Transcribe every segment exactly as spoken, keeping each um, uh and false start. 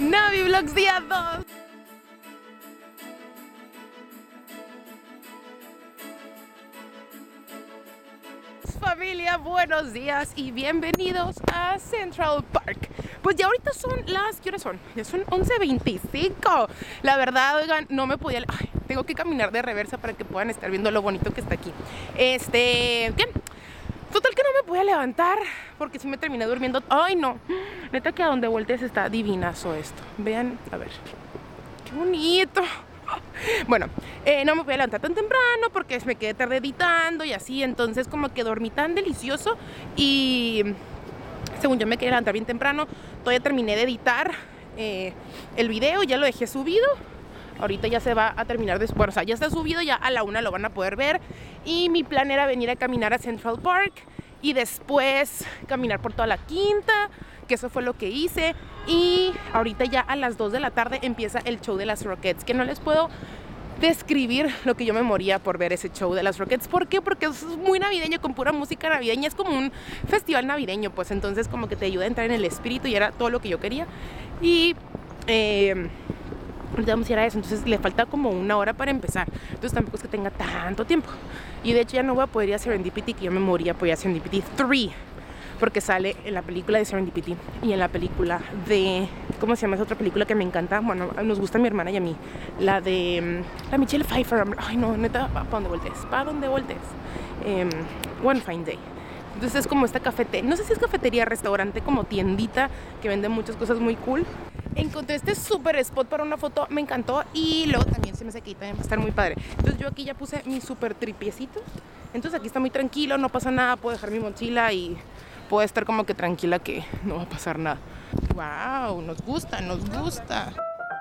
Navi Vlogs día dos. Familia, buenos días y bienvenidos a Central Park. Pues ya ahorita son las... ¿qué horas son? Ya son once veinticinco. La verdad, oigan, no me podía... Ay, tengo que caminar de reversa para que puedan estar viendo lo bonito que está aquí. Este... ¿Qué? Total que no me podía levantar porque sí me terminé durmiendo. Ay, no. Neta que a donde voltees está divinazo esto. Vean, a ver. Qué bonito. Bueno, eh, no me podía levantar tan temprano porque me quedé tarde editando y así. Entonces como que dormí tan delicioso y según yo me quería levantar bien temprano. Todavía terminé de editar eh, el video, ya lo dejé subido. Ahorita ya se va a terminar después, o sea, ya está subido, ya a la una lo van a poder ver. Y mi plan era venir a caminar a Central Park y después caminar por toda la Quinta, que eso fue lo que hice. Y ahorita ya a las dos de la tarde empieza el show de las Rockettes, que no les puedo describir lo que yo me moría por ver ese show de las Rockettes. ¿Por qué? Porque es muy navideño, con pura música navideña, es como un festival navideño, pues entonces como que te ayuda a entrar en el espíritu y era todo lo que yo quería. Y... Eh, ahorita vamos a ir a eso, entonces le falta como una hora para empezar. Entonces tampoco es que tenga tanto tiempo. Y de hecho ya no voy a poder ir a Serendipity, que yo me moría por ir a Serendipity tres, porque sale en la película de Serendipity y en la película de... ¿cómo se llama esa otra película que me encanta? Bueno, nos gusta a mi hermana y a mí. La de... la Michelle Pfeiffer. Ay no, neta, ¿para dónde voltees? ¿Para dónde voltees? Eh, One Fine Day. Entonces es como esta cafetería, no sé si es cafetería, restaurante, como tiendita que vende muchas cosas muy cool. Encontré este super spot para una foto, me encantó. Y luego también se me hace que también va a estar muy padre. Entonces yo aquí ya puse mi super tripiecito. Entonces aquí está muy tranquilo, no pasa nada. Puedo dejar mi mochila y puedo estar como que tranquila que no va a pasar nada. Wow, nos gusta, nos gusta.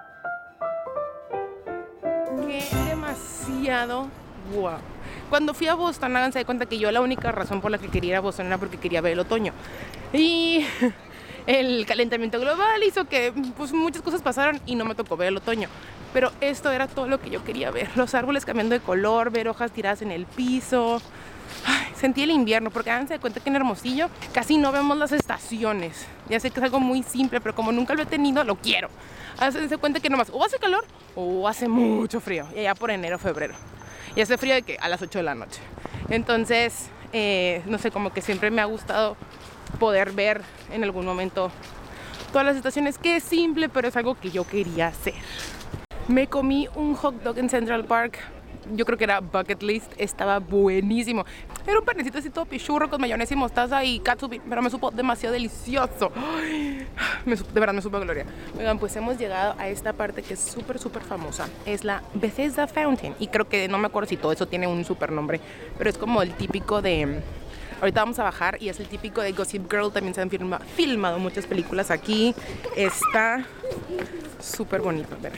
Qué demasiado wow. Cuando fui a Boston, háganse de cuenta que yo la única razón por la que quería ir a Boston era porque quería ver el otoño. Y... el calentamiento global hizo que pues, muchas cosas pasaron y no me tocó ver el otoño. Pero esto era todo lo que yo quería ver. Los árboles cambiando de color, ver hojas tiradas en el piso. Ay, sentí el invierno, porque háganse de cuenta que en Hermosillo casi no vemos las estaciones. Ya sé que es algo muy simple, pero como nunca lo he tenido, lo quiero. Háganse de cuenta que nomás o hace calor o hace mucho frío. Y allá por enero, febrero. Y hace frío de que a las ocho de la noche. Entonces, eh, no sé, como que siempre me ha gustado poder ver en algún momento todas las estaciones, que es simple, pero es algo que yo quería hacer. Me comí un hot dog en Central Park, yo creo que era bucket list, estaba buenísimo. Era un panecito así todo pichurro con mayonesa y mostaza y catsup, pero me supo demasiado delicioso. Ay, me supo, de verdad me supo a gloria. Oigan, pues hemos llegado a esta parte que es súper súper famosa. Es la Bethesda Fountain y creo que no me acuerdo si todo eso tiene un súper nombre, pero es como el típico de... Ahorita vamos a bajar y es el típico de Gossip Girl. También se han filma, filmado muchas películas aquí. Está súper bonito. A ver.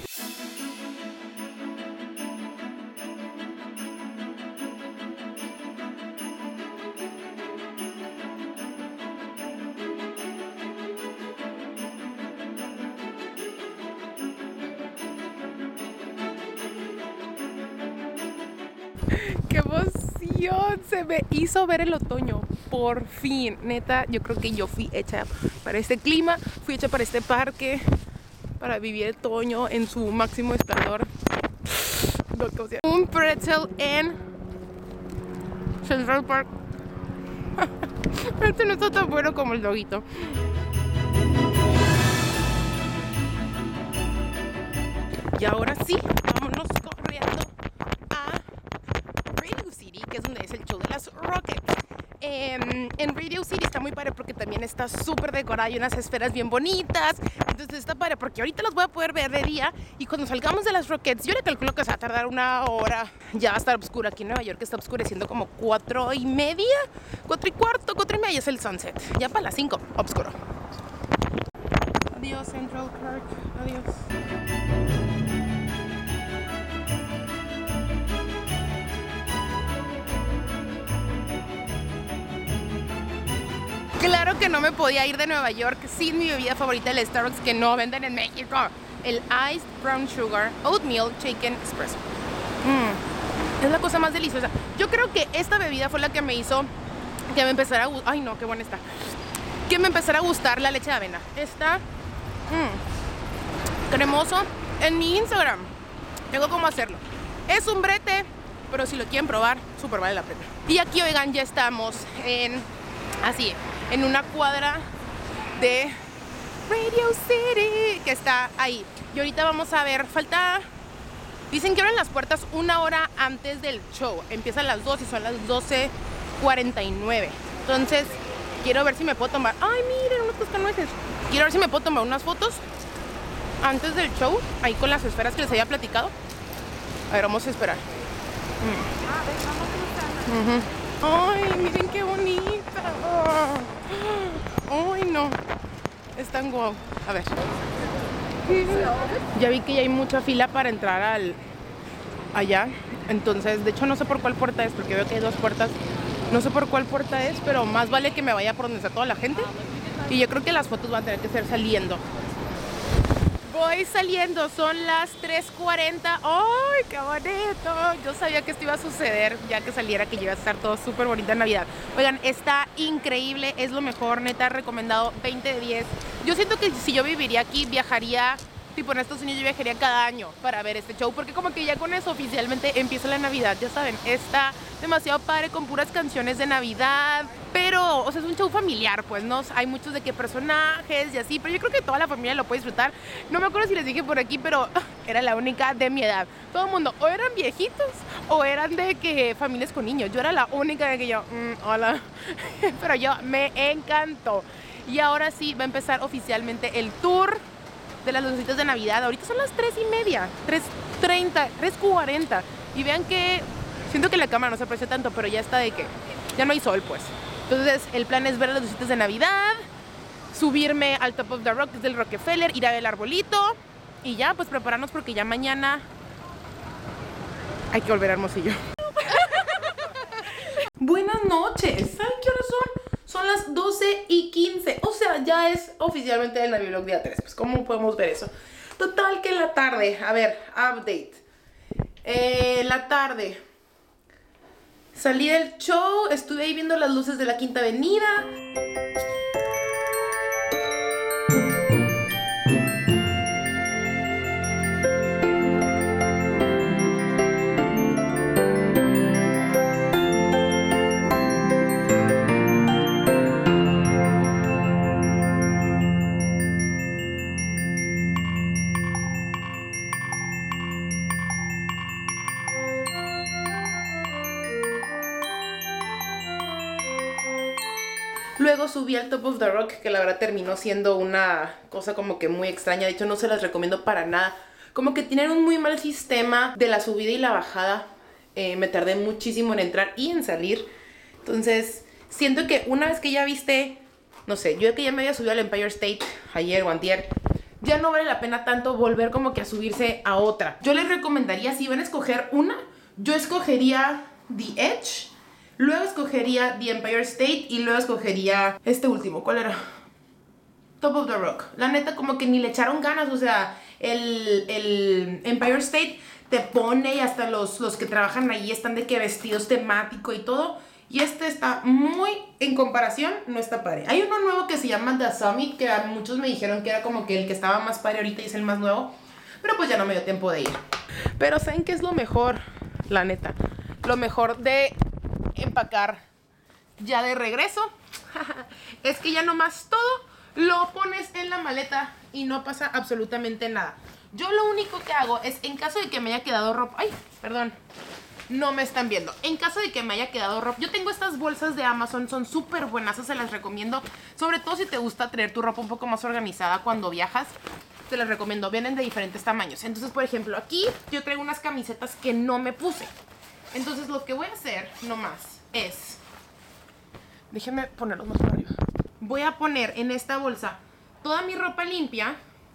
¡Qué emoción! Se me hizo ver el otoño, por fin. Neta, yo creo que yo fui hecha para este clima, fui hecha para este parque, para vivir el otoño en su máximo esplendor. Un pretzel en Central Park. Este no está tan bueno como el doguito. Y ahora sí, vámonos corriendo a Radio City, que es donde es el show de las Rockettes. Eh, en Radio City está muy padre porque también está súper decorada, hay unas esferas bien bonitas. Entonces está padre porque ahorita las voy a poder ver de día. Y cuando salgamos de las Rockettes, yo le calculo que se va a tardar una hora. Ya va a estar oscuro. Aquí en Nueva York está oscureciendo como cuatro y media, cuatro y cuarto, cuatro y media es el sunset. Ya para las cinco, oscuro. Adiós Central Park, adiós. Claro que no me podía ir de Nueva York sin mi bebida favorita, el Starbucks, que no venden en México. El Iced Brown Sugar Oatmeal Shaken Espresso. Mm, es la cosa más deliciosa. Yo creo que esta bebida fue la que me hizo que me empezara a gustar. Ay, no, qué buena está. Que me empezara a gustar la leche de avena. Esta, mmm, cremoso. En mi Instagram tengo cómo hacerlo. Es un brete, pero si lo quieren probar, súper vale la pena. Y aquí, oigan, ya estamos en, así, en una cuadra de Radio City, que está ahí. Y ahorita vamos a ver, falta, dicen que abren las puertas una hora antes del show. Empiezan a las doce y son las doce cuarenta y nueve. Entonces, quiero ver si me puedo tomar, ay, miren, unos cascanueces. Quiero ver si me puedo tomar unas fotos antes del show, ahí con las esferas que les había platicado. A ver, vamos a esperar. Mm. Uh-huh. Ay, miren qué bonita. Ay, no. Están guau. A ver. Ya vi que ya hay mucha fila para entrar al allá. Entonces, de hecho no sé por cuál puerta es, porque veo que hay dos puertas. No sé por cuál puerta es, pero más vale que me vaya por donde está toda la gente. Y yo creo que las fotos van a tener que ser saliendo. Voy saliendo, son las tres cuarenta. ¡Ay, qué bonito! Yo sabía que esto iba a suceder ya que saliera, que iba a estar todo súper bonita en Navidad. Oigan, está increíble, es lo mejor, neta, recomendado, veinte de diez. Yo siento que si yo viviría aquí, viajaría, tipo en Estados Unidos, yo viajaría cada año para ver este show, porque como que ya con eso oficialmente empieza la Navidad, ya saben, está demasiado padre con puras canciones de Navidad, pero, o sea, es un show familiar, pues, ¿no? Hay muchos de que personajes y así, pero yo creo que toda la familia lo puede disfrutar. No me acuerdo si les dije por aquí, pero era la única de mi edad. Todo el mundo, o eran viejitos, o eran de que familias con niños. Yo era la única de que yo, mm, hola, pero yo me encantó. Y ahora sí, va a empezar oficialmente el tour de las lucecitas de Navidad. Ahorita son las tres y media, tres treinta, tres cuarenta. Y vean que siento que la cámara no se aprecia tanto, pero ya está de que ya no hay sol, pues. Entonces el plan es ver las lucecitas de Navidad, subirme al Top of the Rock, que es del Rockefeller, ir a ver el arbolito y ya, pues prepararnos porque ya mañana hay que volver a Hermosillo. Buenas noches. ¿Saben qué horas son? Son las doce y quince. O sea, ya es oficialmente el Naviblog día tres. Pues, ¿cómo podemos ver eso? Total que en la tarde, a ver, update. Eh, la tarde. Salí del show, estuve ahí viendo las luces de la Quinta Avenida. Luego subí al Top of the Rock, que la verdad terminó siendo una cosa como que muy extraña. De hecho, no se las recomiendo para nada. Como que tienen un muy mal sistema de la subida y la bajada. Eh, me tardé muchísimo en entrar y en salir. Entonces, siento que una vez que ya viste, no sé, yo que ya me había subido al Empire State ayer o antier, ya no vale la pena tanto volver como que a subirse a otra. Yo les recomendaría, si van a escoger una, yo escogería The Edge. Luego escogería The Empire State y luego escogería este último. ¿Cuál era? Top of the Rock. La neta, como que ni le echaron ganas. O sea, el, el Empire State te pone y hasta los, los que trabajan ahí están de que vestidos temático y todo. Y este está muy, en comparación, no está padre. Hay uno nuevo que se llama The Summit, que a muchos me dijeron que era como que el que estaba más padre ahorita y es el más nuevo. Pero pues ya no me dio tiempo de ir. Pero ¿saben qué es lo mejor? La neta. Lo mejor de empacar ya de regreso es que ya nomás todo lo pones en la maleta y no pasa absolutamente nada. Yo lo único que hago es, en caso de que me haya quedado ropa, ay, perdón, no me están viendo, en caso de que me haya quedado ropa, yo tengo estas bolsas de Amazon, son súper buenas, se las recomiendo, sobre todo si te gusta tener tu ropa un poco más organizada cuando viajas. Te las recomiendo, vienen de diferentes tamaños. Entonces, por ejemplo, aquí yo traigo unas camisetas que no me puse. Entonces lo que voy a hacer nomás es, déjenme ponerlos más para arriba. Voy a poner en esta bolsa toda mi ropa limpia.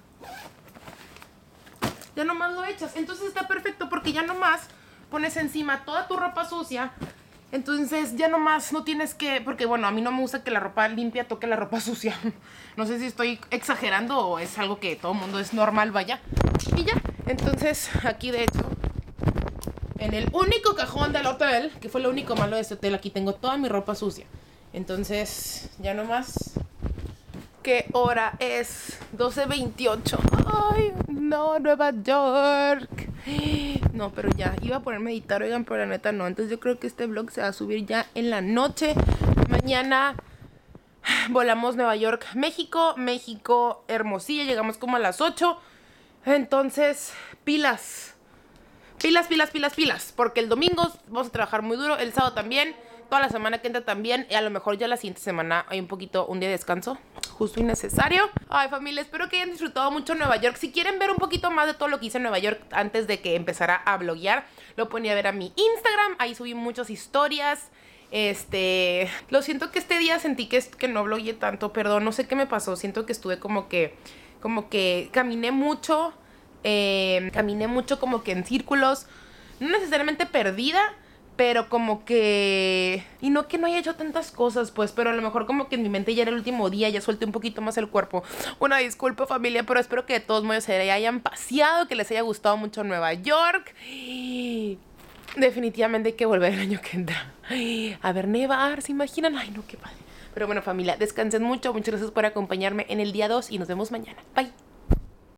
Ya nomás lo echas. Entonces está perfecto porque ya nomás pones encima toda tu ropa sucia. Entonces ya nomás no tienes que, porque bueno, a mí no me gusta que la ropa limpia toque la ropa sucia. No sé si estoy exagerando o es algo que todo el mundo es normal, vaya. Y ya, entonces aquí de hecho, en el único cajón del hotel, que fue lo único malo de este hotel, aquí tengo toda mi ropa sucia. Entonces, ya nomás. ¿Qué hora es? doce veintiocho. Ay, no. no, Nueva York. No, pero ya, iba a ponerme a editar, oigan, pero la neta no. Entonces yo creo que este vlog se va a subir ya en la noche. Mañana volamos Nueva York, México, México, Hermosillo, llegamos como a las ocho. Entonces, pilas. Pilas, pilas, pilas, pilas. Porque el domingo vamos a trabajar muy duro, el sábado también, toda la semana que entra también. Y a lo mejor ya la siguiente semana hay un poquito, un día de descanso, justo y necesario. Ay, familia, espero que hayan disfrutado mucho Nueva York. Si quieren ver un poquito más de todo lo que hice en Nueva York antes de que empezara a bloguear, lo ponía a ver a mi Instagram. Ahí subí muchas historias. Este, lo siento que este día sentí que, que no blogueé tanto, perdón, no sé qué me pasó. Siento que estuve como que, como que caminé mucho, eh, caminé mucho como que en círculos, no necesariamente perdida, pero como que... Y no que no haya hecho tantas cosas, pues, pero a lo mejor como que en mi mente ya era el último día, ya solté un poquito más el cuerpo. Una disculpa, familia, pero espero que de todos modos se hayan paseado, que les haya gustado mucho Nueva York. Definitivamente hay que volver el año que entra. A ver nevar, ¿se imaginan? Ay, no, qué padre. Pero bueno, familia, descansen mucho. Muchas gracias por acompañarme en el día dos y nos vemos mañana. Bye.